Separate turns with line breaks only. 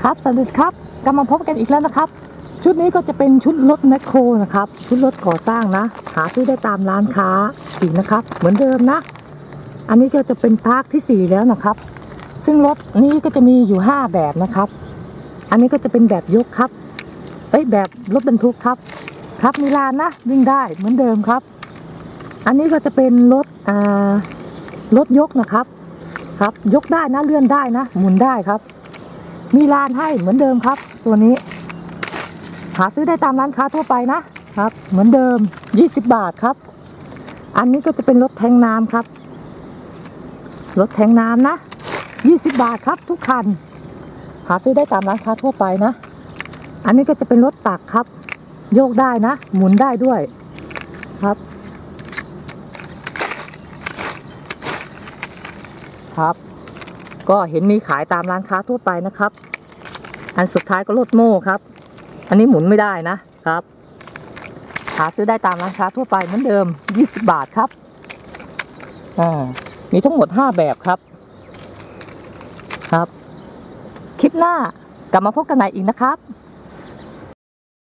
ครับสวัสดีครับกลับมาพบกันอีกแล้วนะครับชุดนี้ก็จะเป็นชุดรถแมคโครนะครับชุดรถก่อสร้างนะหาซื้อได้ตามร้านค้าอีกนะครับเหมือนเดิมนะอันนี้ก็จะเป็นภาคที่4แล้วนะครับซึ่งรถนี้ก็จะมีอยู่5แบบนะครับอันนี้ก็จะเป็นแบบยกครับแบบรถบรรทุกครับมีลานนะวิ่งได้เหมือนเดิมครับอันนี้ก็จะเป็นรถยกนะครับยกได้นะเลื่อนได้นะหมุนได้ครับมีลานให้เหมือนเดิมครับตัวนี้หาซื้อได้ตามร้านค้าทั่วไปนะครับเหมือนเดิม20 บาทครับอันนี้ก็จะเป็นรถแทงน้ำครับรถแทงน้ำนะ20 บาทครับทุกคันหาซื้อได้ตามร้านค้าทั่วไปนะอันนี้ก็จะเป็นรถตักครับโยกได้นะหมุนได้ด้วยครับก็เห็นมีขายตามร้านค้าทั่วไปนะครับอันสุดท้ายก็รถโม่ครับอันนี้หมุนไม่ได้นะครับหาซื้อได้ตามร้านค้าทั่วไปเหมือนเดิม20 บาทครับมีทั้งหมด5แบบครับคลิปหน้ากลับมาพบกันใหม่อีกนะครับ